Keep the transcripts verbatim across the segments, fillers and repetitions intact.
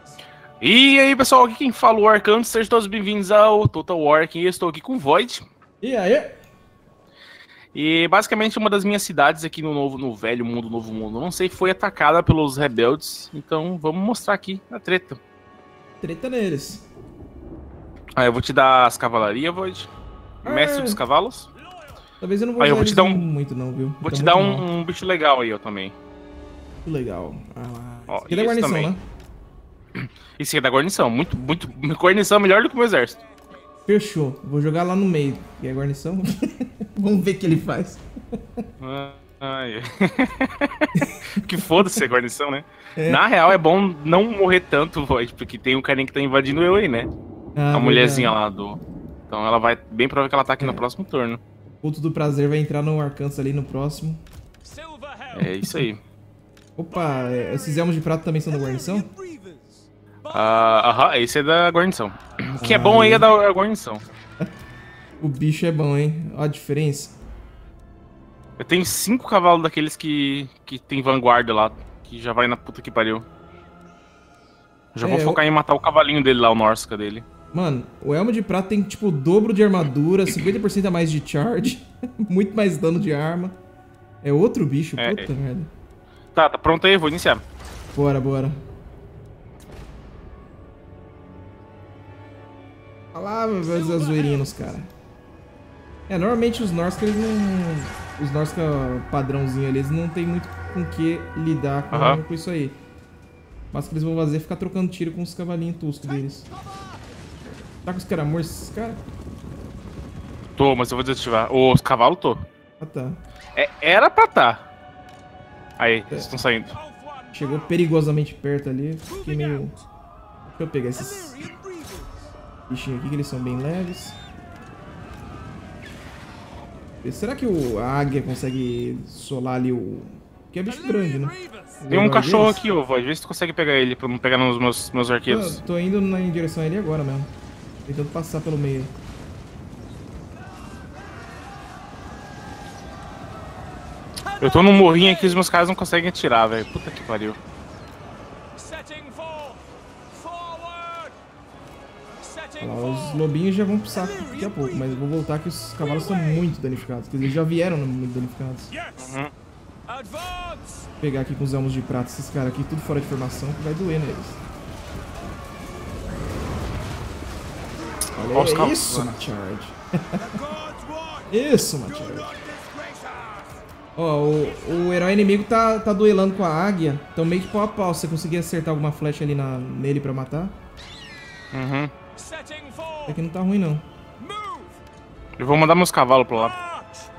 E aí, pessoal, aqui quem fala é o Arcanto, sejam todos bem-vindos ao Total War, aqui eu estou aqui com o Void. E aí? E basicamente uma das minhas cidades aqui no novo, no velho mundo, novo mundo, não sei, foi atacada pelos rebeldes, então vamos mostrar aqui a treta. Treta neles. Aí eu vou te dar as cavalarias, Void, mestre Ah. dos cavalos. Talvez eu não vou Aí eu usar vou te eles dar um- muito não, viu? Vou Tá te muito dar mal. um, um bicho legal aí, ó, também. Que legal. Ah, Ó, esse aqui é da esse guarnição, também. né? Esse aqui é da guarnição, muito, muito, guarnição melhor do que o meu exército. Fechou. Vou jogar lá no meio. E a guarnição? Vamos ver o que ele faz. Ah, ai. Que foda-se a guarnição, né? É. Na real, é bom não morrer tanto, Void, porque tem um carinha que tá invadindo eu aí, né? Ah, a mulherzinha verdade. lá do... Então ela vai... Bem provável que ela tá aqui É. no próximo turno. O culto do prazer vai entrar no Arkansas ali no próximo. É isso aí. Opa, é, esses elmos de prata também são da guarnição? Ah, Aham, esse é da guarnição. O que é Ah, bom aí é. é da guarnição. O bicho é bom, hein? Olha a diferença. Eu tenho cinco cavalos daqueles que... Que tem vanguarda lá. Que já vai na puta que pariu. Já É, vou focar em matar o cavalinho dele lá, o Norsca dele. Mano, o elmo de prata tem tipo o dobro de armadura, cinquenta por cento a mais de charge, muito mais dano de arma. É outro bicho, É, puta é. merda. Tá, tá pronto aí, vou iniciar. Bora, bora. Olha lá, vai fazer a zoeirinha nos caras. É, normalmente os Norsca, eles não... Os Norsca padrãozinho ali, eles não tem muito com que lidar com, Aham. com isso aí. Mas o que eles vão fazer é ficar trocando tiro com os cavalinhos toscos deles. Tá com os caras mortos, esses caras? Tô, mas eu vou desativar. Os cavalos tô. Ah, tá. É, era pra tá. Aí, eles estão saindo. Chegou perigosamente perto ali, fiquei meio... Deixa eu pegar esses bichinhos aqui, que eles são bem leves. Será que o, a águia consegue solar ali o... Que é bicho grande, né? Tem um O cachorro deles? aqui, ô, Void. Vê se tu consegue pegar ele pra não pegar nos meus, meus arqueiros. Tô, tô indo na, em direção a ele agora mesmo. Tentando passar pelo meio. Eu tô num morrinho aqui e os meus caras não conseguem atirar, velho. Puta que pariu. Olha lá, os lobinhos já vão pro saco daqui a pouco, mas eu vou voltar que os cavalos estão muito danificados. Quer dizer, eles já vieram muito danificados. Uhum. Vou pegar aqui com os elmos de prata esses caras aqui, tudo fora de formação, que vai doer neles. Olha Olha os aí, cavalos, isso, mano. uma charge. Isso, uma charge. Ó, o, o herói inimigo tá, tá duelando com a águia, então meio que pau a pau. Se você conseguir acertar alguma flecha ali na, nele pra matar, Uhum. até que não tá ruim não. Eu vou mandar meus cavalos pra lá.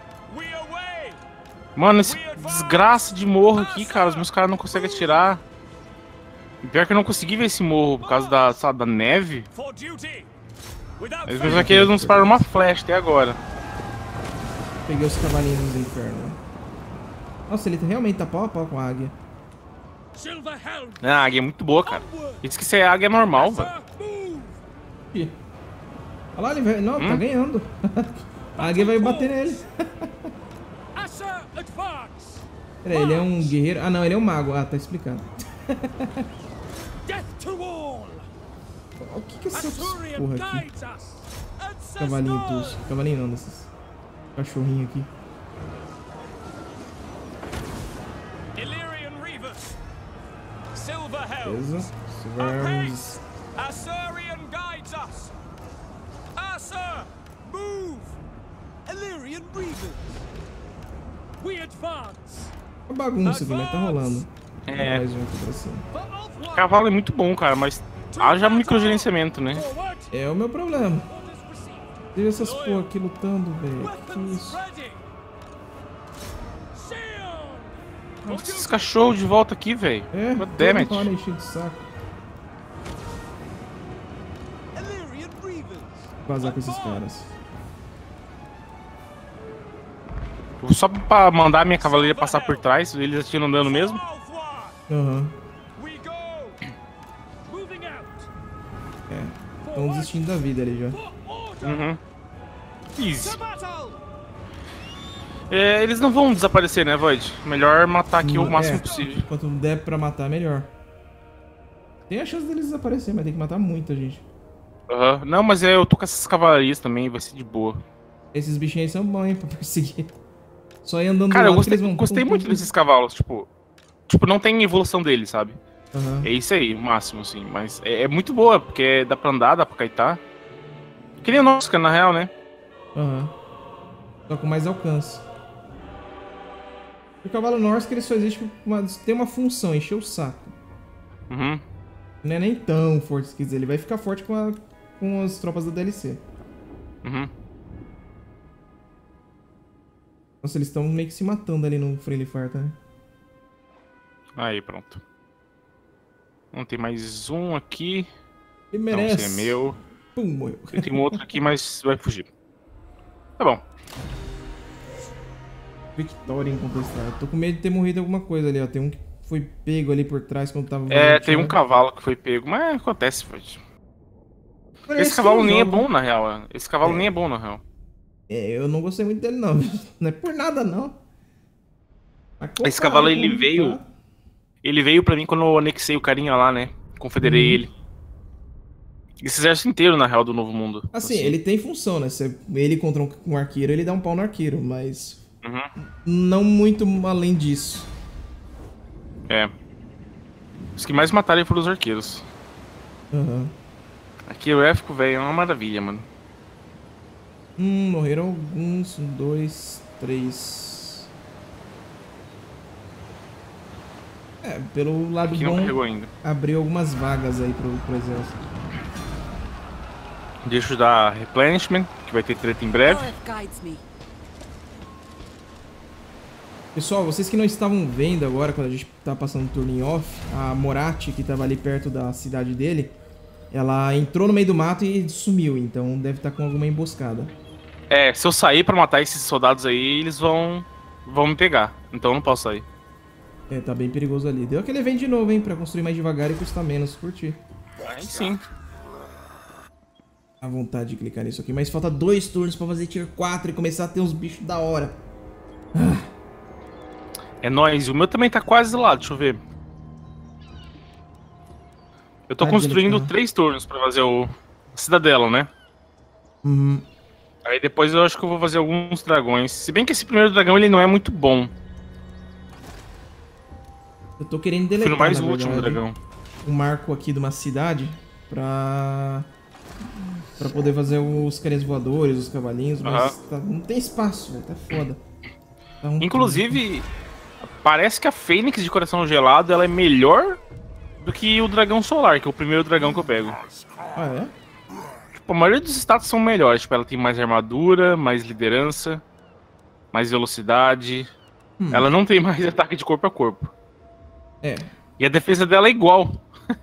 Mano, esse desgraça de morro aqui, cara. Os meus caras não conseguem atirar. E pior que eu não consegui ver esse morro por causa da, sabe, da neve. Eles meus arqueiros não dispararam uma flecha até agora. Peguei os cavalinhos do inferno. Nossa, ele realmente tá pau a pau com a águia. Ah, a águia é muito boa, cara. Diz que isso é águia normal, velho. Ih. Olha lá, ele vai... Não, tá Hum? ganhando. A águia vai bater nele. Pera aí, ele é um guerreiro... Ah, não, ele é um mago. Ah, tá explicado. O que que é essa porra aqui? Cavalinho tosco. Cavalinho não, desses cachorrinhos aqui. Beleza. Silverarms. Assyrian guides us. Asa, move. Illyrian Reavers. We advance. Uma bagunça aqui, mas tá rolando. É. Mais um aqui pra cima. Cavalo é muito bom, cara, mas haja microgerenciamento, né? É o meu problema. Teve essas porra aqui lutando, velho. Que que é isso? Nossa, esses cachorros de volta aqui, velho. É, God damn it. toda hora enchendo de saco. Vou vazar com esses caras. Só pra mandar a minha cavalaria passar por trás, eles atiram dano mesmo. Aham. É, estão desistindo da vida ali já. Uhum. Easy. É, eles não vão desaparecer, né, Void? Melhor matar aqui o máximo É, possível. Quanto der pra matar, melhor. Tem a chance deles desaparecer, mas tem que matar muita gente. Aham. Não, mas é, eu tô com essas cavalarias também, vai ser de boa. Esses bichinhos aí são bons, hein, pra perseguir. Só ir andando Cara, do eu lado gostei, que eles vão... gostei pum, muito pum, pum. desses cavalos, tipo... Tipo, não tem evolução deles, sabe? Aham. É isso aí, o máximo, assim. Mas é, é muito boa, porque dá pra andar, dá pra kaitar. Que nem o nosso, na real, né? Aham. Só com mais alcance. O cavalo Norse, ele só existe por uma... tem uma função, encher o saco. Uhum. Não é nem tão forte, se quiser. Ele vai ficar forte com, a... com as tropas da D L C. Uhum. Nossa, eles estão meio que se matando ali no Friendly Fire, tá? Aí, pronto. Não tem mais um aqui. Ele Não, merece. esse é meu. Pum, morreu. Eu tenho outro aqui, mas vai fugir. Tá bom. Vitória incontestável. Tô com medo de ter morrido alguma coisa ali, ó. Tem um que foi pego ali por trás quando tava... É, voltando. tem um cavalo que foi pego, mas acontece, pode. Parece Esse que cavalo eu nem é jogo. bom, na real. Esse cavalo É. nem é bom, na real. É, eu não gostei muito dele, não. Não é por nada, não. Mas Esse comparado cavalo, com ele o que veio... tá- Ele veio pra mim quando eu anexei o carinha lá, né? Confederei Uhum. ele. Esse exército inteiro, na real, do Novo Mundo. Assim, ele tem função, né? Você- ele contra um, um arqueiro, ele dá um pau no arqueiro, mas... Uhum. Não muito além disso. É. Os que mais mataram foram os arqueiros. Aham. Aqui o éfico, velho, é uma maravilha, mano. Hum, morreram alguns. Um, dois, três. É, pelo lado Aqui não bom, carregou ainda. abriu algumas vagas aí pro, pro exército. Deixa eu dar replenishment, que vai ter treta em breve. Olaf guides me. Pessoal, vocês que não estavam vendo agora, quando a gente tá passando o turno em off, a Moratti, que tava ali perto da cidade dele, ela entrou no meio do mato e sumiu, então deve estar com alguma emboscada. É, se eu sair pra matar esses soldados aí, eles vão vão me pegar. Então eu não posso sair. É, tá bem perigoso ali. Deu aquele evento de novo, hein, pra construir mais devagar e custar menos, curtir. Aí sim. A vontade de clicar nisso aqui, mas falta dois turnos pra fazer tier quatro e começar a ter uns bichos da hora. É nóis. O meu também tá quase lá, deixa eu ver. Eu tô Ah, construindo dele tá. três turnos pra fazer o a cidadela, né? Uhum. Aí depois eu acho que eu vou fazer alguns dragões. Se bem que esse primeiro dragão ele não é muito bom. Eu tô querendo Fui deletar, no mais na último verdade, dragão. um marco aqui de uma cidade pra... pra poder fazer os carinhas voadores, os cavalinhos, mas Aham. tá- não tem espaço, velho, tá foda. Tá um Inclusive, parece que a Fênix de Coração Gelado ela é melhor do que o Dragão Solar, que é o primeiro dragão que eu pego. Ah, é? Tipo, a maioria dos status são melhores. Tipo, ela tem mais armadura, mais liderança, mais velocidade. Hum. Ela não tem mais ataque de corpo a corpo. É. E a defesa dela é igual.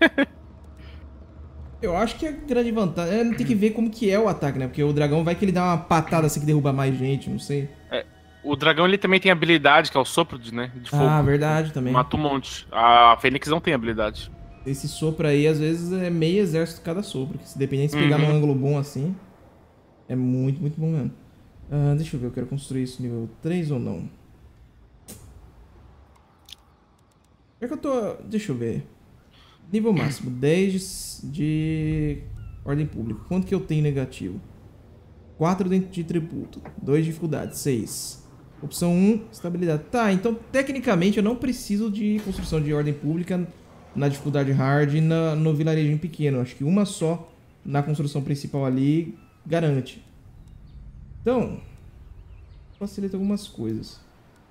Eu acho que a grande vantagem... É, tem que ver como que é o ataque, né? Porque o dragão vai que ele dá uma patada assim que derruba mais gente, não sei. O dragão ele também tem habilidade, que é o sopro de, né, de fogo. Ah, verdade também. Mata um monte. A Fênix não tem habilidade. Esse sopro aí, às vezes, é meio exército cada sopro. Que se dependendo de pegar Uhum. num ângulo bom assim, é muito, muito bom mesmo. Ah, deixa eu ver, eu quero construir isso nível três ou não? É que eu tô... Deixa eu ver. Nível máximo, dez de, de ordem pública. Quanto que eu tenho negativo? quatro dentro de tributo. dois de dificuldade, seis. Opção um, estabilidade. Tá, então tecnicamente eu não preciso de construção de ordem pública na dificuldade hard e na, no vilarejinho pequeno. Acho que uma só na construção principal ali garante. Então, facilita algumas coisas.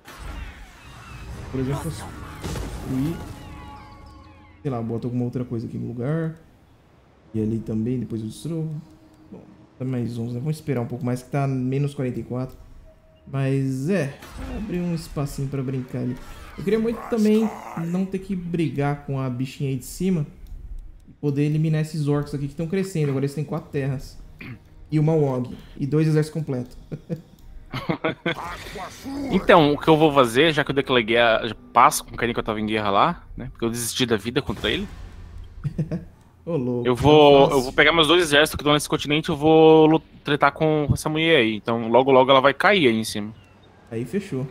Por exemplo, construir... Sei lá, boto alguma outra coisa aqui no lugar. E ali também, depois eu destruo. Bom, tá mais onze, né? Vamos esperar um pouco mais, que tá menos quarenta e quatro. Mas é, vou abrir um espacinho pra brincar ali. Eu queria muito também não ter que brigar com a bichinha aí de cima. E poder eliminar esses orcs aqui que estão crescendo. Agora eles têm quatro terras. E uma W O G. E dois exércitos completos. Então, o que eu vou fazer, já que eu declarei guerra, já passo com o carinha que eu tava em guerra lá, né? Porque eu desisti da vida contra ele. Ô, louco. Eu vou, tá eu vou pegar meus dois exércitos que estão nesse continente e eu vou lu- tretar com essa mulher aí. Então, logo logo ela vai cair aí em cima. Aí fechou.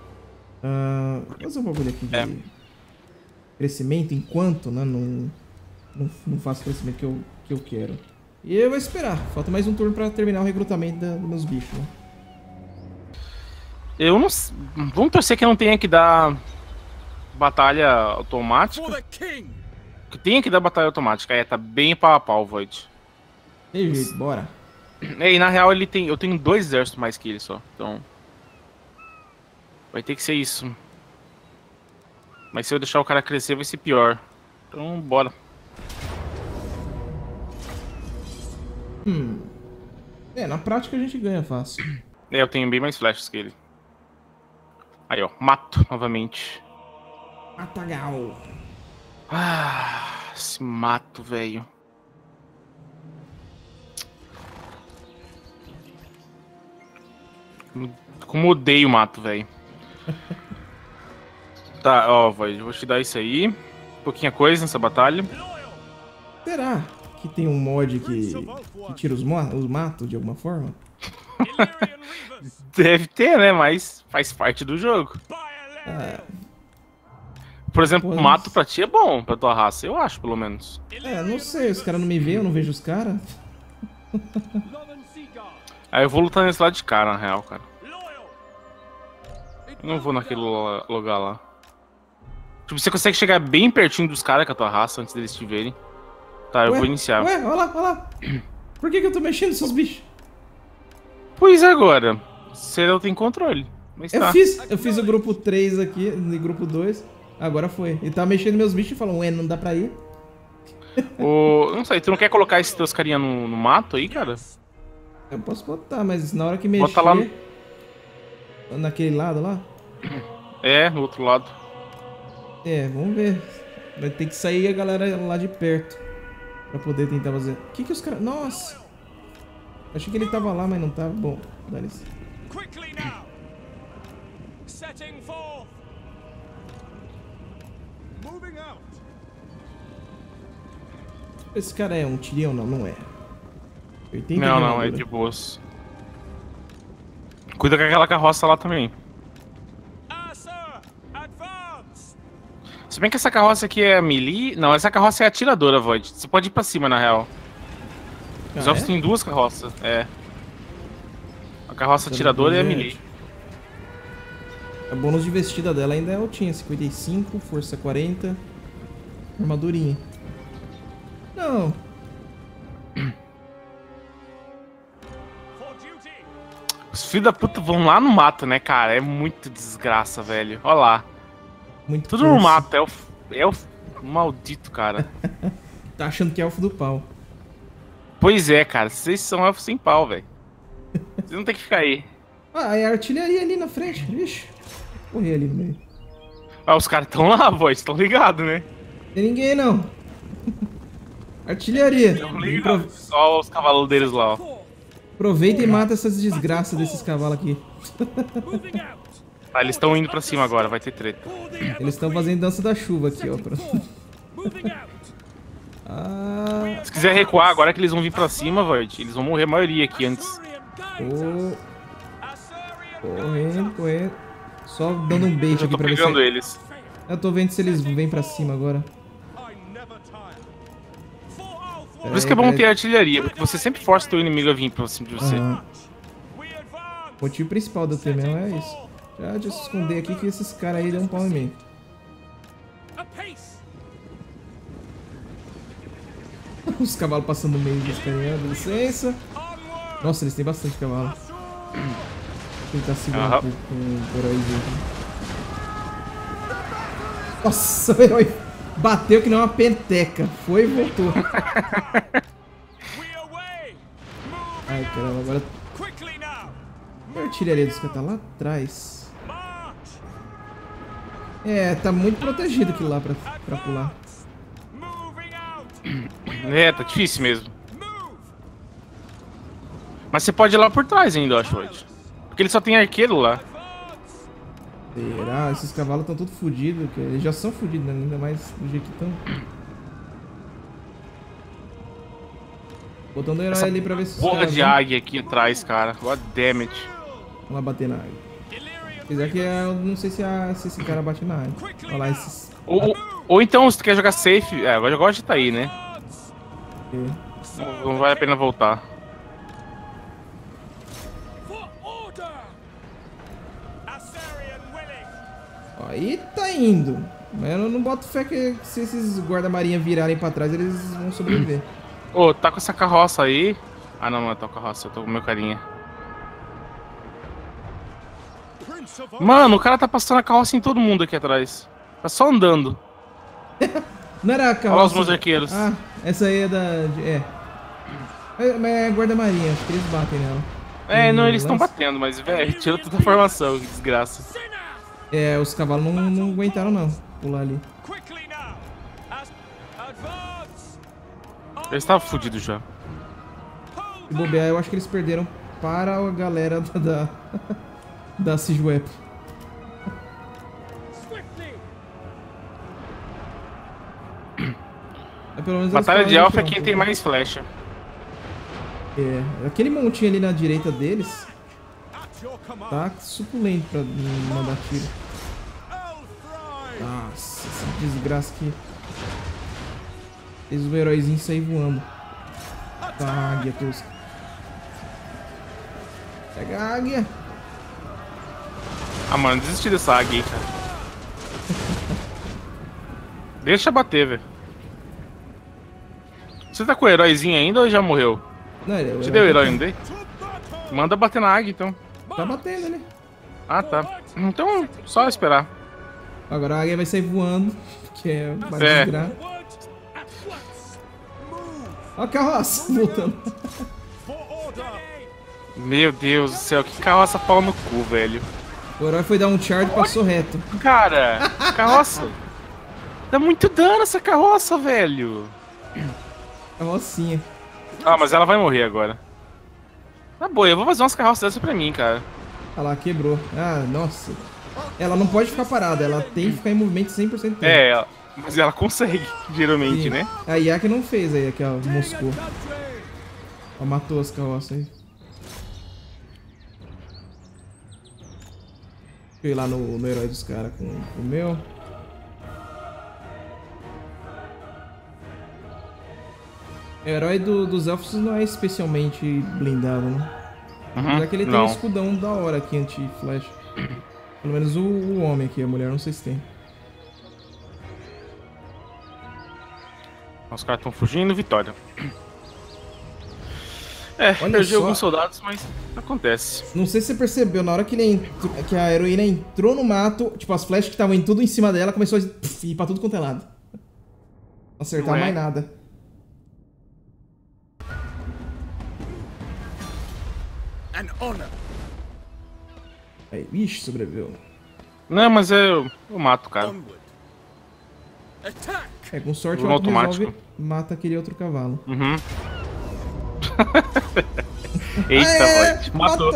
Ah, vou fazer um bagulho aqui de É. crescimento enquanto, né? Não, não, não faço o crescimento que eu, que eu quero. E eu vou esperar. Falta mais um turno pra terminar o recrutamento da, dos meus bichos, né? Eu não... Vamos torcer que não tenha que dar batalha automática. Que tenha que dar batalha automática. É, tá bem pau a pau, Void. Tem jeito, bora. É, e na real ele tem... Eu tenho dois exércitos mais que ele só. Então... Vai ter que ser isso. Mas se eu deixar o cara crescer vai ser pior. Então, bora. Hum. É, na prática a gente ganha fácil. É, eu tenho bem mais flashes que ele. Aí, ó. Mato, novamente. Matagal. Ah, esse mato, velho. Como odeio mato, velho. Tá, ó, vai, vou te dar isso aí. Pouquinha coisa nessa batalha. Será que tem um mod que, que tira os, mo os matos de alguma forma? Deve ter, né? Mas faz parte do jogo. Ah, Por exemplo, pois... mato pra ti é bom, pra tua raça, eu acho, pelo menos. É, não sei, os caras não me veem, eu não vejo os caras. Aí eu vou lutar nesse lado de cá, na real, cara. Eu não vou naquele lugar lá. Tipo, você consegue chegar bem pertinho dos caras com a tua raça antes deles te verem. Tá, eu ué, vou iniciar. Ué, olha lá, olha lá. Por que que eu tô mexendo nesses bichos? Pois é, agora. Você não tem controle. Mas Eu tá. fiz, eu fiz o grupo três aqui, no grupo dois. Agora foi. Ele tava mexendo meus bichos e falou, ué, não dá pra ir? O... Não sei, tu não quer colocar esses teus carinha no, no mato aí, cara? Eu posso botar, mas na hora que mexer... Bota lá no... Naquele lado lá? É, no outro lado. É, vamos ver. Vai ter que sair a galera lá de perto. Pra poder tentar fazer... O que que os caras... Nossa! Achei que ele tava lá, mas não tava. Bom, dane-se. Esse cara é um Tyrion? Não, não é. Não, não, é de boas. Cuida com aquela carroça lá também. Se bem que essa carroça aqui é melee... Não, essa carroça é atiradora, Void. Você pode ir pra cima, na real. Os ah, elfos é? têm duas carroças, é. A carroça atiradora e a melee. O bônus de vestida dela ainda é altinha, cinquenta e cinco, força quarenta, armadurinha. Não. Os filhos da puta vão lá no mato, né, cara? É muito desgraça, velho. Olha lá. Muito Tudo no mato, é o, é o maldito, cara. Tá achando que é elfo do pau. Pois é, cara. Vocês são elfos sem pau, velho. Vocês não tem que ficar aí. Ah, é a artilharia ali na frente, vixe. Correr ali no meio. Ah, os caras estão lá, Void. Estão ligados, né? Tem ninguém, não. Artilharia. Estão ligados. Só os cavalos deles lá, ó. Aproveita e mata essas desgraças desses cavalos aqui. Ah, eles estão indo pra cima agora. Vai ter treta. Eles estão fazendo dança da chuva aqui, ó. Ah... Se quiser recuar, agora que eles vão vir pra cima, Void, eles vão morrer a maioria aqui antes. Oh. Correndo, correndo. Só dando um bait Eu aqui tô pra ver se... pegando eles. Eu tô vendo se eles vêm pra cima agora. Por isso que é bom ter artilharia, porque você sempre força teu inimigo a vir pra cima de você. Uhum. O motivo principal do T mesmo é isso. Já deixa eu esconder aqui que esses caras aí dão um pau em mim. Os cavalos passando no meio dos carinha, dá licença. Nossa, eles têm bastante cavalo. Ele tá segurando uhum. com, com o heróizinho aqui. Nossa, o herói bateu que nem uma penteca. Foi e voltou. Ai, caramba, agora... A artilharia dos caras tá lá atrás. É, tá muito protegido aquilo lá pra, pra pular. É, tá difícil mesmo. Mas você pode ir lá por trás ainda, eu acho, Void. Porque ele só tem arqueiro lá. Será? Esses cavalos estão todos fodidos. Eles já são fodidos, né? Ainda mais do jeito que estão. Botando o herói ali pra ver se os porra caras de vão... águia aqui atrás, cara. God damn it. Vamos lá bater na águia. Apesar que eu não sei se, a, se esse cara bate na águia. Olha lá esses... Ou, ou, ou então, se tu quer jogar safe... É, agora eu gosto de tá aí, né? É. Não, não vale a pena voltar. Ó, aí tá indo. Mas eu não boto fé que se esses guarda-marinha virarem pra trás, eles vão sobreviver. Ô, tá com essa carroça aí. Ah, não, não é tua carroça, eu tô com o meu carinha. Mano, o cara tá passando a carroça em todo mundo aqui atrás. Tá só andando. Não era a carroça... Olha lá os meus arqueiros. Ah, essa aí é da... É. É, mas é guarda-marinha, acho que eles batem nela. É, não, No eles estão lance. batendo, mas, velho, tira toda a formação, que desgraça. É, os cavalos não, não aguentaram não, pular ali. Eles estavam fodidos já. Se bobear, eu acho que eles perderam para a galera da... Da, da Sijuep. É, pelo menos eles Batalha de falaram Alpha é que quem não. tem mais flecha. É, aquele montinho ali na direita deles tá suculento pra mandar tiro. Nossa, essa desgraça que fez o heróizinho sair voando. Tá, a águia tosca. Pega a águia. Ah, mano, desisti dessa águia aí, cara. Deixa bater, velho. Você tá com o heróizinho ainda ou já morreu? Não, ele, Te deu o herói, não dei? Manda bater na águia, então. Tá batendo ali. Ah, tá. Então, só esperar. Agora a águia vai sair voando, que é uma É. desgraça. Ó a carroça voltando. Meu Deus do céu, que carroça pau no cu, velho. O herói foi dar um charge e passou reto. Cara, carroça. Dá muito dano essa carroça, velho. Carrocinha. Ah, mas ela vai morrer agora. Tá boa, eu vou fazer umas carroças dessas pra mim, cara. Olha lá, quebrou. Ah, nossa. Ela não pode ficar parada, ela tem que ficar em movimento cem por cento do tempo. É, ela- mas ela consegue, geralmente, Sim. né? A Yak não fez aí, aqui, ó, Moscou. Ó, matou as carroças aí. Deixa eu ir lá no, no herói dos caras com o meu. O herói do- dos elfos não é especialmente blindado, né? Uhum, Apesar que ele tem não. um escudão da hora aqui, anti-flash. Pelo menos o, o homem aqui, a mulher não sei se tem. Os caras estão fugindo, vitória. É, Olha perdi só. alguns soldados, mas acontece. Não sei se você percebeu, na hora que, ele entrou, que a heroína entrou no mato, tipo, as flechas que estavam em tudo em cima dela começou a pff, ir pra tudo quanto é lado. Não acertar Não é? mais nada. An honor. Aí, ixi, sobreviveu. Não, mas eu, eu mato o cara. Onward. Attack. É, com sorte No o auto automático. resolve, mata aquele outro cavalo. Uhum. Eita, Aê, Void, matou.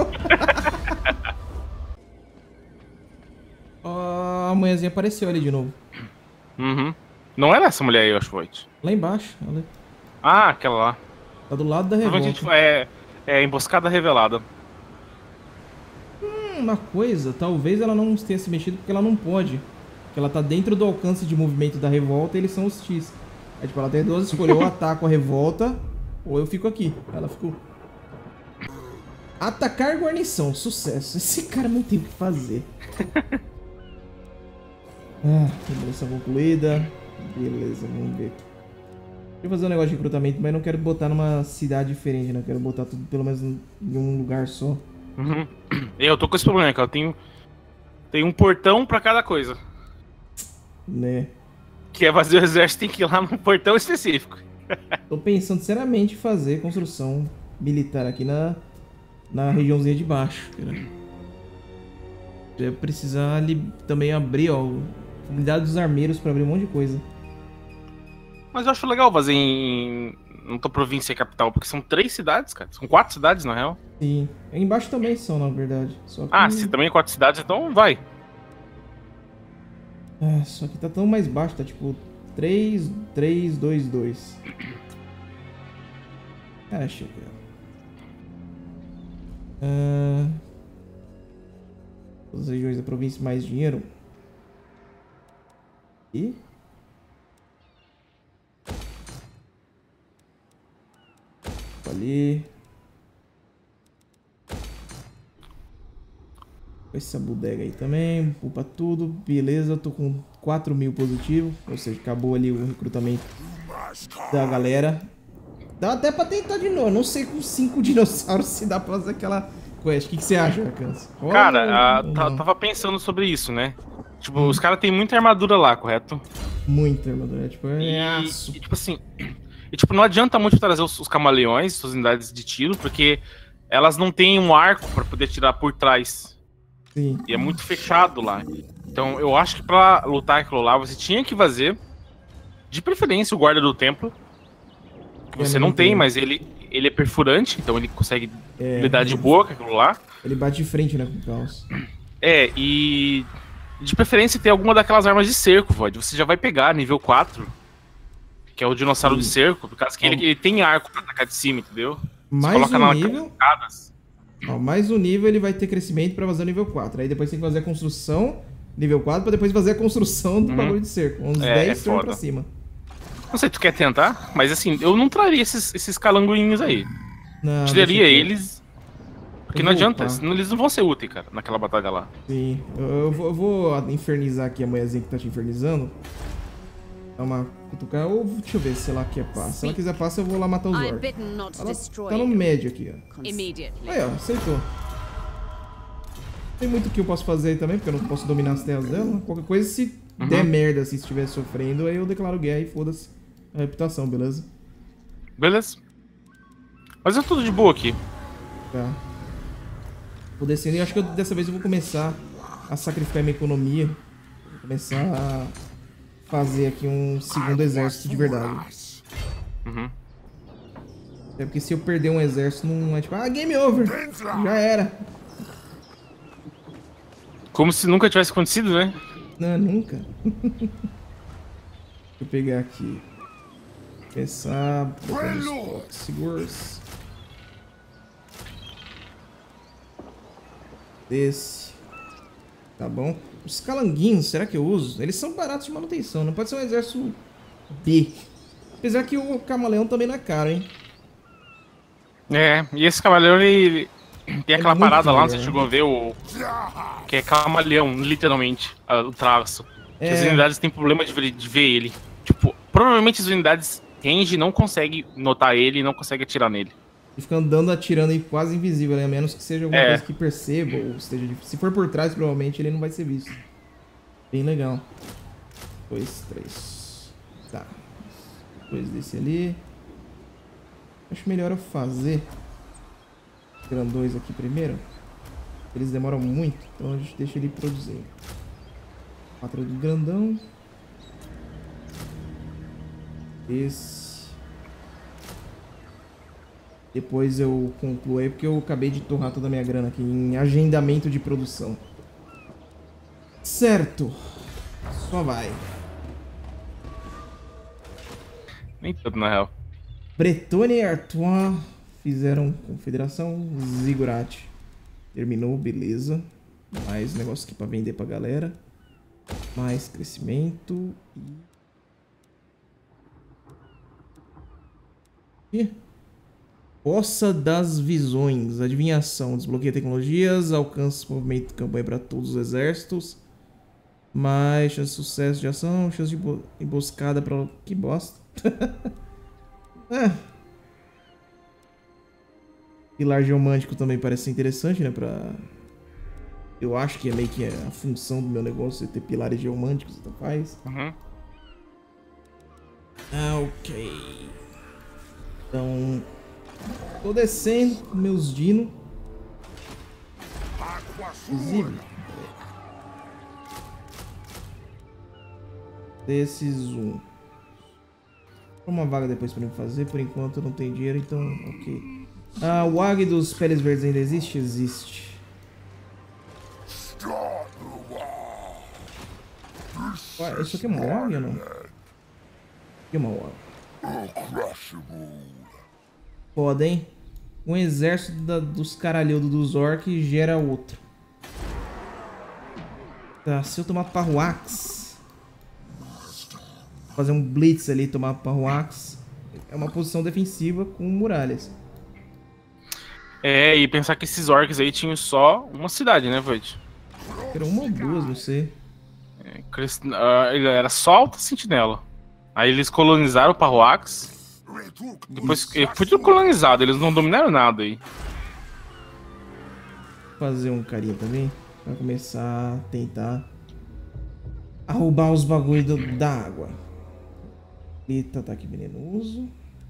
Ó, a manhãzinha apareceu ali de novo. Uhum. Não era essa mulher aí, eu acho, Void. Lá embaixo, ela Ah, aquela lá. tá do lado da Provavelmente revolta. é, é emboscada revelada. Hum, uma coisa, talvez ela não tenha se mexido porque ela não pode. Porque ela tá dentro do alcance de movimento da revolta e eles são hostis. Aí, tipo, ela tem duas escolhas, ou eu ataco a revolta, ou eu fico aqui. Ela ficou. Atacar guarnição, sucesso. Esse cara não tem o que fazer. Ah, revolução concluída. Beleza, vamos ver. Deixa eu fazer um negócio de recrutamento, mas não quero botar numa cidade diferente, né? Eu quero botar tudo pelo menos em um lugar só. Uhum. Eu tô com esse problema, cara. Eu tenho, tenho um portão pra cada coisa. Né? Que é fazer o exército, tem que ir lá num portão específico. Tô pensando seriamente em fazer construção militar aqui na, na regiãozinha de baixo, cara. Eu ia precisar ali também abrir, ó, unidade dos armeiros pra abrir um monte de coisa. Mas eu acho legal fazer em. Não tô província e capital, porque são três cidades, cara. São quatro cidades, na real. Sim. Embaixo também são, na verdade. Só que... Ah, se também é quatro cidades, então vai. Ah, só que tá tão mais baixo, tá tipo três, três, dois, dois. Ah, chega. Ah, as regiões da província mais dinheiro. E? Ali. Essa bodega aí também. Upa tudo. Beleza, eu tô com quatro mil positivo. Ou seja, acabou ali o recrutamento da galera. Dá até pra tentar de novo. Não sei com cinco dinossauros se dá pra fazer aquela quest. O que, que você acha, Arkansas? Cara, a, tá, tava pensando sobre isso, né? Tipo, hum. os caras têm muita armadura lá, correto? Muita armadura, tipo, é e, aço. E, tipo assim, e, tipo, não adianta muito trazer os, os camaleões, suas unidades de tiro, porque elas não têm um arco pra poder tirar por trás. Sim. E é muito fechado lá. Então, eu acho que pra lutar aquilo lá, você tinha que fazer, de preferência, o guarda do templo. Que você é não tem, bem. mas ele, ele é perfurante, então ele consegue é, lidar de boa com aquilo lá. Ele bate de frente, né, com o caos. É, e de preferência ter alguma daquelas armas de cerco, Void. Você já vai pegar nível quatro, que é o dinossauro Sim. de cerco, por causa que ele, ele tem arco pra atacar de cima, entendeu? Mais coloca um na nível... Ó, mais um nível ele vai ter crescimento pra fazer o nível quatro. Aí depois tem que fazer a construção, nível quatro, pra depois fazer a construção do uhum. bagulho de cerco. Uns é, dez turnos é pra cima. Não sei, tu quer tentar? Mas assim, eu não traria esses, esses calanguinhos aí. Não, Tiraria eles... Porque não adianta, senão eles não vão ser úteis, cara, naquela batalha lá. Sim, eu, eu, vou, eu vou infernizar aqui a mulherzinha que tá te infernizando. Dá uma cutucar, ou deixa eu ver se ela quer paz. Se ela quiser paz, eu vou lá matar os orcs. Ela tá no médio aqui, ó. Aí, ó, aceitou. Tem muito que eu posso fazer aí também, porque eu não posso dominar as terras dela. Qualquer coisa, se uhum. der merda, se estiver sofrendo, aí eu declaro guerra e foda-se a reputação, beleza? Beleza. Mas é tudo de boa aqui. Tá. Vou descendo e acho que eu, dessa vez eu vou começar a sacrificar minha economia. Vou começar a fazer aqui um segundo exército de verdade. Uhum. É porque se eu perder um exército, não é tipo, ah, game over. Já era. Como se nunca tivesse acontecido, né? Não, nunca. Deixa eu pegar aqui. Pensar. Botar nos seguros. Desse. Tá bom. Os calanguinhos, será que eu uso? Eles são baratos de manutenção. Não pode ser um exército B. Apesar que o camaleão também não é caro, hein? É, e esse camaleão, ele... Tem aquela é parada lá, não sei se chegou a ver o... Que é camaleão, literalmente, o traço. É. As unidades têm problema de ver, de ver ele. Tipo, provavelmente as unidades range não conseguem notar ele e não conseguem atirar nele. E fica andando atirando aí quase invisível, né? A menos que seja alguma é. coisa que perceba ou esteja difícil. Se for por trás, provavelmente ele não vai ser visto. Bem legal. Dois, três. Tá. Dois desse ali. Acho melhor eu fazer grandões aqui primeiro. Eles demoram muito, então a gente deixa ele produzindo. Quatro do grandão. Esse. Depois eu concluo aí, porque eu acabei de torrar toda a minha grana aqui em agendamento de produção. Certo. Só vai. Nem tudo, na real. Bretônia e Artois fizeram confederação. Ziggurat terminou, beleza. Mais negócio aqui pra vender pra galera. Mais crescimento. E... Poça das Visões. Adivinhação. Desbloqueia tecnologias. Alcança movimento de campanha para todos os exércitos. Mais chance de sucesso de ação. Chance de emboscada para... Que bosta. É. Pilar geomântico também parece interessante, né? Pra... Eu acho que é meio que a função do meu negócio é ter pilares geomânticos, então faz. Uhum. Ah, ok. Então... Tô descendo com meus dinos. Visível. Desses um. Uma vaga depois pra mim fazer. Por enquanto eu não tenho dinheiro, então ok. Ah, o A G dos Peles Verdes ainda existe? Existe. Ué, isso aqui é uma O A G ou não? Aqui é uma O A G. Foda, hein? Um exército da, dos caralhudos dos orcs gera outro. Tá, se eu tomar Parruax, fazer um blitz ali e tomar Parruax, é uma posição defensiva com muralhas. É, e pensar que esses orcs aí tinham só uma cidade, né, Void? Era uma ou duas, não sei. É, Crist- ah, ele era só Alta Sentinela. Aí eles colonizaram o Parroax. Depois eh, foi tudo colonizado, eles não dominaram nada aí. Vou fazer um carinha também. Pra começar a tentar a roubar os bagulho do- da água. Eita, ataque venenoso.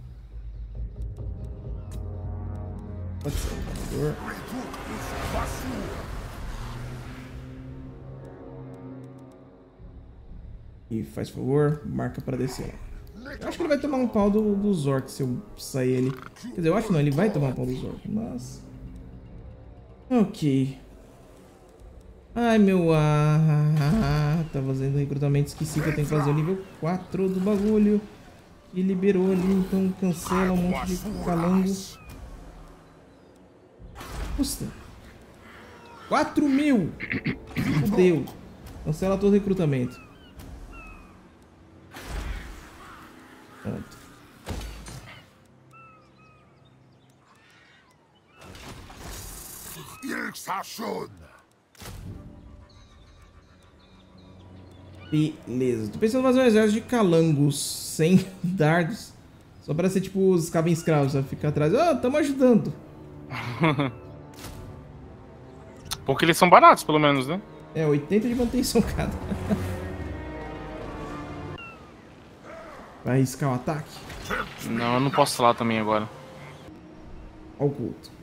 Pode ser um jogador. E faz favor, marca pra descer. Eu acho que ele vai tomar um pau do, dos orcs se eu sair ele. Quer dizer, eu acho que não, ele vai tomar um pau dos orcs, mas... Ok. Ai, meu... Ah, tá fazendo recrutamento, esqueci que eu tenho que fazer o nível quatro do bagulho. E liberou ali, então cancela um monte de calango. Custa. quatro mil! Fudeu. Cancela todo o recrutamento. Pronto. Beleza. Tô pensando em fazer um exército de calangos sem dardos. Só pra ser tipo os cabem escravos, sabe? Ficar atrás. Ah, tamo ajudando. Porque eles são baratos, pelo menos, né? É, oitenta de manutenção cada. Vai arriscar o ataque? Não, eu não posso falar também agora. Oculto.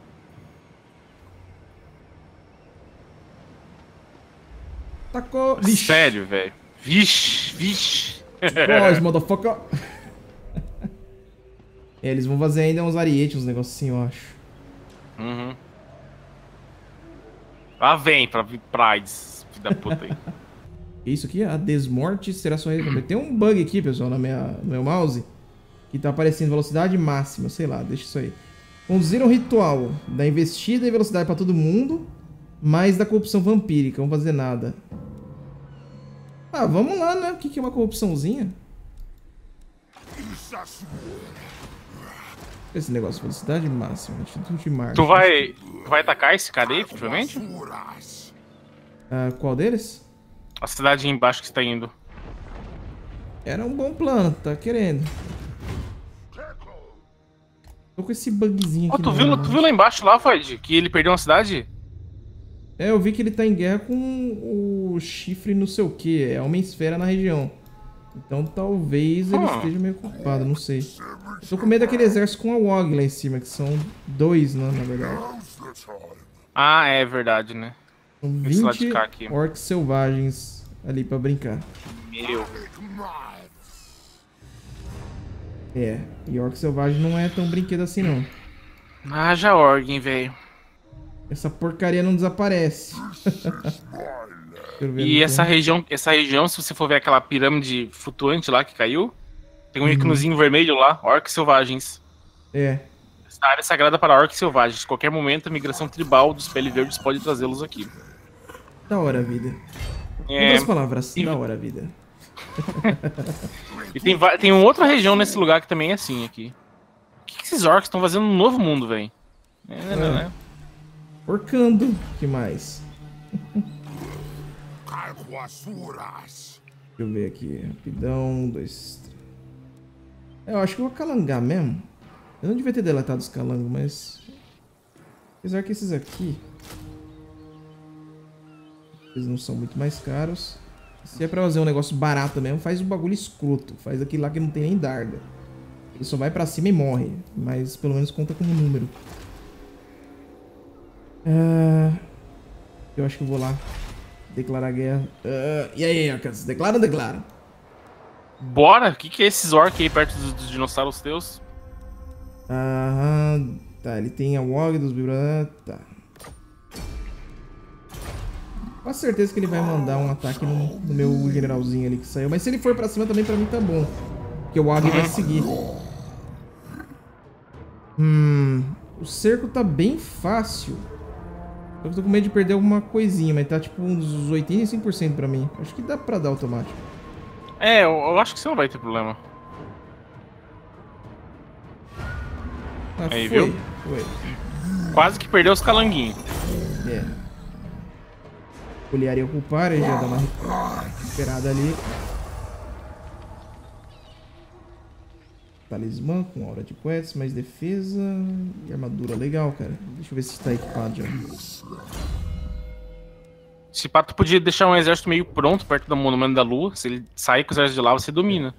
Tacou. Vixe. Sério, velho. Vixe, vixe. Boys, motherfucker. É, eles vão fazer ainda uns arietes, uns negocinhos, eu acho. Uhum. Lá vem pra Prides, filho da puta aí. Isso aqui, a desmorte será só recompensa. Tem um bug aqui, pessoal, na minha, no meu mouse, que tá aparecendo velocidade máxima, sei lá, deixa isso aí. Conduzir um ritual da investida e velocidade pra todo mundo, mais da corrupção vampírica, não vamos fazer nada. Ah, vamos lá, né? O que que é uma corrupçãozinha? Esse negócio, velocidade máxima, atitude de marcha. Tu vai, tu vai atacar esse cara aí, futuramente? Ah, qual deles? A cidade embaixo que você tá indo. Era um bom plano, tá querendo. Tô com esse bugzinho Ó, aqui. tu, no viu, meu tu mouse. viu lá embaixo, lá, Void, que ele perdeu uma cidade? É, eu vi que ele tá em guerra com o chifre não sei o que, é uma esfera na região. Então talvez ele Ah. esteja meio ocupado, não sei. Eu tô com medo daquele exército com a W O G lá em cima, que são dois, né, na verdade. Ah, é verdade, né? São Esse lado de vinte cá aqui. orcs selvagens ali pra brincar. Meu. É, e orc selvagem não é tão brinquedo assim não. Haja Orgin, velho. Essa porcaria não desaparece. Deixa eu ver E no essa tempo. região, essa região, se você for ver aquela pirâmide flutuante lá que caiu, tem um íconozinho vermelho lá, orcs selvagens. É. Essa área é sagrada para orcs selvagens. Qualquer momento, a migração tribal dos pele verdes pode trazê-los aqui. Da hora, vida. Em É, outras palavras, e- da hora, vida. e tem, va- tem uma outra região nesse lugar que também é assim aqui. O que, que esses orcs estão fazendo no novo mundo, velho? É, né, né, né? Porcando. Que mais? Deixa eu ver aqui. Rapidão. Um, dois, três. É, eu acho que eu vou calangar mesmo. Eu não devia ter deletado os calangos, mas... Apesar que esses aqui... Eles não são muito mais caros. Se é pra fazer um negócio barato mesmo, faz um bagulho escroto. Faz aquele lá que não tem nem darda. Ele só vai pra cima e morre. Mas pelo menos conta como número. Ah, eu acho que eu vou lá declarar guerra. Ah, e aí, Arcas? Declara ou declara? Bora? O que, que é esses orcs aí perto dos, dos dinossauros teus? Aham. Tá, ele tem a W O G dos vibradores. Tá. Com certeza que ele vai mandar um ataque no, no meu generalzinho ali que saiu. Mas se ele for pra cima também, pra mim tá bom. Porque o W O G vai seguir. Hum. O cerco tá bem fácil. Eu tô com medo de perder alguma coisinha, mas tá tipo uns oitenta e cinco por cento pra mim. Acho que dá pra dar automático. É, eu, eu acho que você não vai ter problema. Ah, Aí, foi. viu? Foi. quase que perdeu os calanguinhos. É. Olharia ocupar, ele já dá uma recuperada ali. Talismã com aura de quests, mais defesa e armadura. Legal, cara. Deixa eu ver se tá equipado já. Se pá, tu podia deixar um exército meio pronto perto do Monumento da Lua. Se ele sair com o exército de lá, você domina.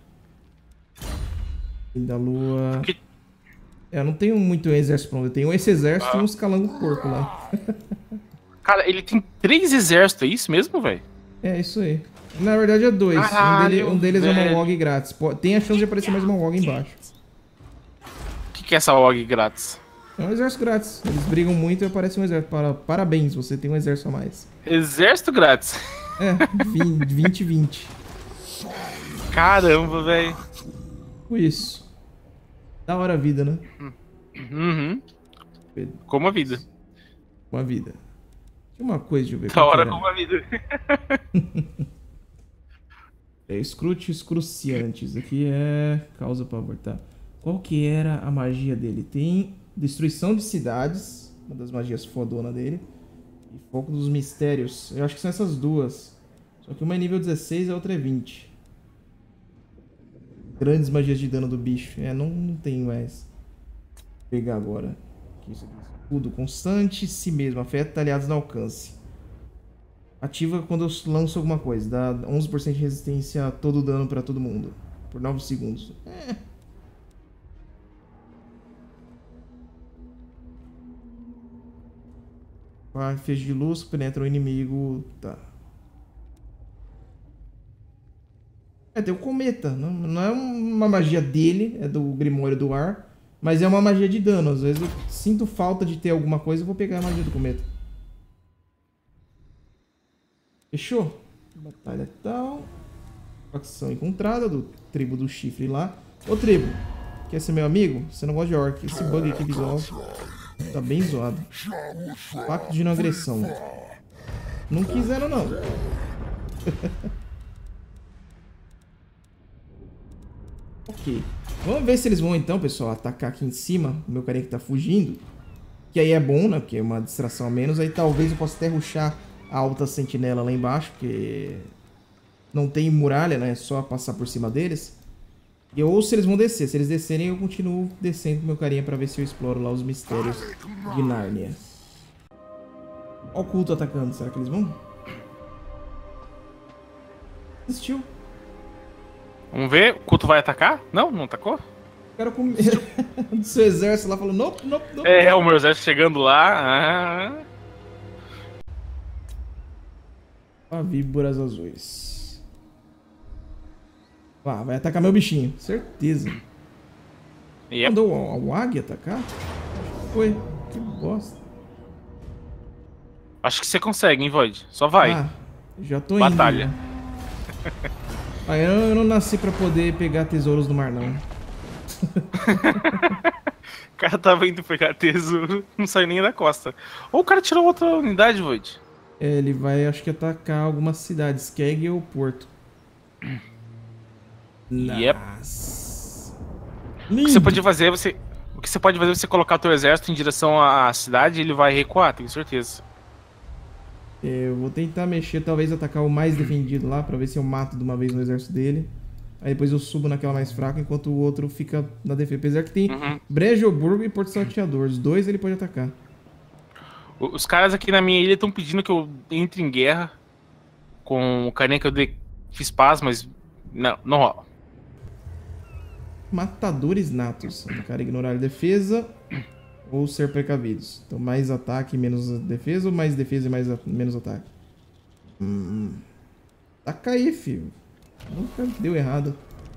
Da Lua... Porque... É, eu não tenho muito exército pronto. Eu tenho esse exército ah. e uns calangos porco lá. Cara, ele tem três exércitos, é isso mesmo, velho? É, isso aí. Na verdade é dois. Caralho, um, dele, um deles velho. é uma log grátis. Tem a chance de aparecer mais uma log embaixo. O que, que é essa log grátis? É um exército grátis. Eles brigam muito e aparece um exército. Para, parabéns, você tem um exército a mais. Exército grátis? É, vinte vinte. Caramba, velho. Isso. Da hora a vida, né? Uhum. Como a vida. Uma vida. Tinha uma coisa, deixa eu ver. Da hora como a vida. É Scrútios Cruciantes. Aqui é causa pavor, tá? Qual que era a magia dele? Tem destruição de cidades, uma das magias fodona dele. E foco dos mistérios. Eu acho que são essas duas. Só que uma é nível dezesseis e a outra é vinte. Grandes magias de dano do bicho. É, não, não tem mais. Vou pegar agora. Aqui, isso aqui. Escudo constante, si mesmo. Afeta aliados no alcance. Ativa quando eu lanço alguma coisa. Dá onze por cento de resistência a todo dano pra todo mundo. Por nove segundos. É. Ah, feixe de luz, penetra o inimigo. Tá. É, tem o cometa. Não, não é uma magia dele, é do Grimório do Ar. Mas é uma magia de dano. Às vezes eu sinto falta de ter alguma coisa e vou pegar a magia do cometa. Fechou? Batalha tal. Facção encontrada do tribo do chifre lá. Ô tribo, quer ser meu amigo? Você não gosta de orc. Esse bug aqui visual tá bem zoado. Pacto de não agressão. Não quiseram não. Ok. Vamos ver se eles vão então, pessoal, atacar aqui em cima. O meu carinha que tá fugindo. Que aí é bom, né? Porque é uma distração a menos. Aí talvez eu possa até rushar a alta sentinela lá embaixo, porque não tem muralha, né? É só passar por cima deles. E ou se eles vão descer. Se eles descerem, eu continuo descendo com meu carinha pra ver se eu exploro lá os mistérios de Nárnia. Olha o culto atacando. Será que eles vão? Assistiu. Vamos ver. O culto vai atacar? Não? Não atacou? O cara com do seu exército lá falou nope, nope, nope. É, o meu exército chegando lá. Ah. Ah, víboras azuis. Ah, vai atacar meu bichinho, certeza. Yep. Mandou o, o águia atacar? Foi, que bosta. Acho que você consegue, hein, Void? Só vai. Ah, já tô Batalha. indo. Batalha. Ah, eu, eu não nasci pra poder pegar tesouros do mar, não. O cara tava indo pegar tesouro, não saiu nem da costa. Ou o cara tirou outra unidade, Void. É, ele vai, acho que, atacar algumas cidades, Keg ou Porto. Yep. Nossa. O que você pode fazer, você, o que você pode fazer é você colocar o teu exército em direção à cidade e ele vai recuar, tenho certeza. É, eu vou tentar mexer, talvez atacar o mais defendido lá, pra ver se eu mato de uma vez no exército dele. Aí depois eu subo naquela mais fraca, enquanto o outro fica na defesa. Apesar que tem uhum. Brejoburgo e Porto Salteador. Os dois ele pode atacar. Os caras aqui na minha ilha estão pedindo que eu entre em guerra com o carinha que eu dei, fiz paz, mas não, não rola. Matadores natos. Atacar, ignorar a defesa ou ser precavidos. Então mais ataque e menos defesa ou mais defesa e mais menos ataque? Hum. Taca aí, filho. Nunca deu errado.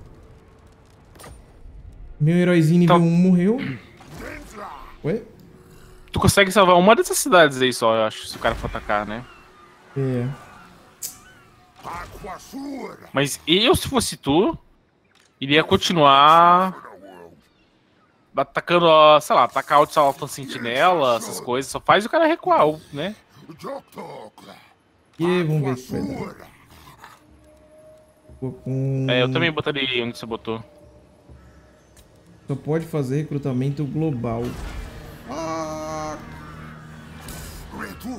Meu heróizinho nível então... um morreu. Ué? Tu consegue salvar uma dessas cidades aí só, eu acho, se o cara for atacar, né? É. Mas eu, se fosse tu, iria continuar atacando, sei lá, atacar o Alta Sentinela, essas coisas. Só faz o cara recuar, né? E vamos ver se vai dar. Com... É, eu também botaria onde você botou. Só pode fazer recrutamento global. Ah,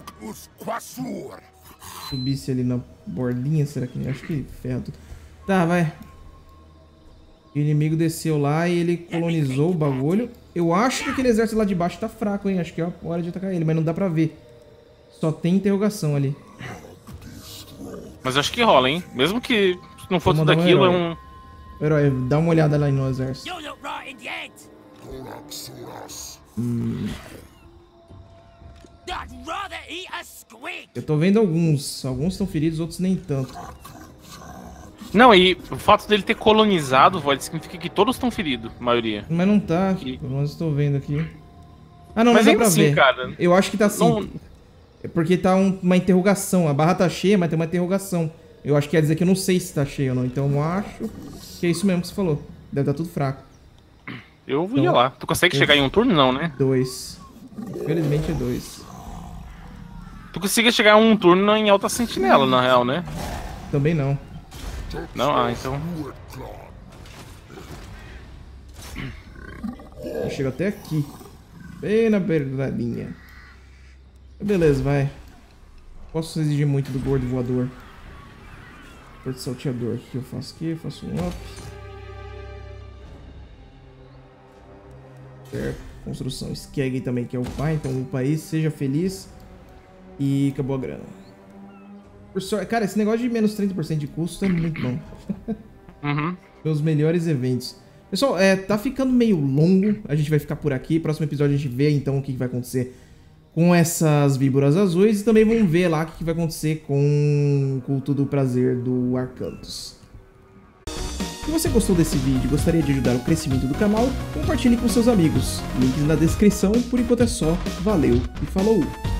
Subisse ali na bordinha, será que... Acho que ferra tudo. Tá, vai. O inimigo desceu lá e ele colonizou o bagulho. Eu acho que aquele exército lá de baixo tá fraco, hein? Acho que é a hora de atacar ele, mas não dá pra ver. Só tem interrogação ali. Mas acho que rola, hein? Mesmo que não for tudo Vou mandar um aquilo, é herói. um... Herói, dá uma olhada lá no exército. You look right in the head. Hum, I'd rather eat a squid. eu tô vendo alguns. Alguns estão feridos, outros nem tanto. Não, e o fato dele ter colonizado, Void, significa que todos estão feridos, a maioria. Mas não tá, Aqui. pelo menos eu tô vendo aqui. Ah, não, Mas não dá ainda pra assim, ver. cara, Eu acho que tá assim. Não... É porque tá um- uma interrogação. A barra tá cheia, mas tem uma interrogação. Eu acho que quer dizer que eu não sei se tá cheio ou não. Então eu acho que é isso mesmo que você falou. Deve estar tudo fraco. Eu ia Então, lá. Tu consegue eu- chegar em um turno? Não, né? Dois. Infelizmente é dois. Tu consegue chegar em um turno em Alta Sentinela, na real, né? Também não. Não? Ah, então... Eu chego até aqui. Bem na beiradinha. Beleza, vai. Posso exigir muito do gordo voador. Porto salteador. O que eu faço aqui? Eu faço um up. Certo. Construção. Skeg também que é o pai. Então o país seja feliz. E acabou a grana. Por sorte, cara, esse negócio de menos trinta por cento de custo é muito bom. Uhum. Meus melhores eventos. Pessoal, é, tá ficando meio longo. A gente vai ficar por aqui. Próximo episódio a gente vê então o que, que vai acontecer com essas víboras azuis. E também vamos ver lá o que, que vai acontecer com o culto do prazer do Arcanthus. Se você gostou desse vídeo e gostaria de ajudar o crescimento do canal, compartilhe com seus amigos. Links na descrição. Por enquanto é só. Valeu e falou!